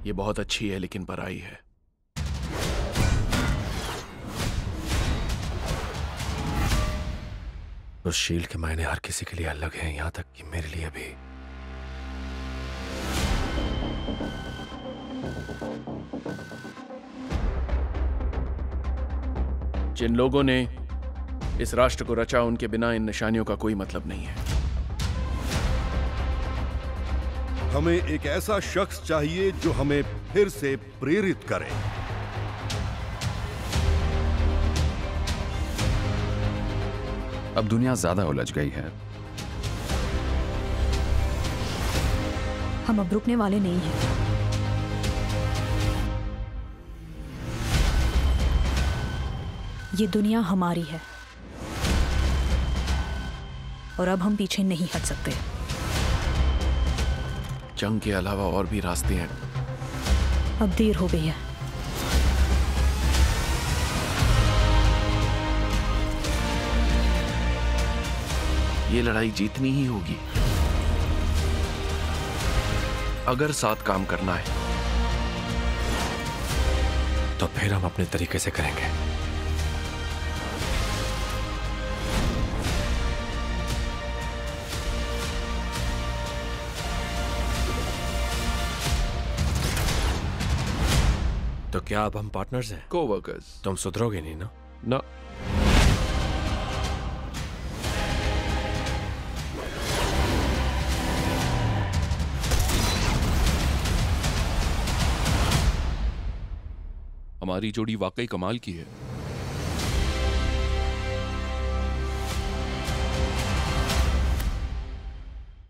ये बहुत अच्छी है लेकिन पराई है। उस शील्ड के मायने हर किसी के लिए अलग हैं, यहां तक कि मेरे लिए भी। जिन लोगों ने इस राष्ट्र को रचा, उनके बिना इन निशानियों का कोई मतलब नहीं है। हमें एक ऐसा शख्स चाहिए जो हमें फिर से प्रेरित करे। अब दुनिया ज्यादा उलझ गई है। हम अब रुकने वाले नहीं हैं। ये दुनिया हमारी है और अब हम पीछे नहीं हट सकते। जंग के अलावा और भी रास्ते हैं। अब देर हो गई है। ये लड़ाई जीतनी ही होगी। अगर साथ काम करना है तो फिर हम अपने तरीके से करेंगे। तो क्या अब हम पार्टनर्स हैं? कोवर्कर्स। तुम सुधरोगे नहीं ना? ना। हमारी जोड़ी वाकई कमाल की है।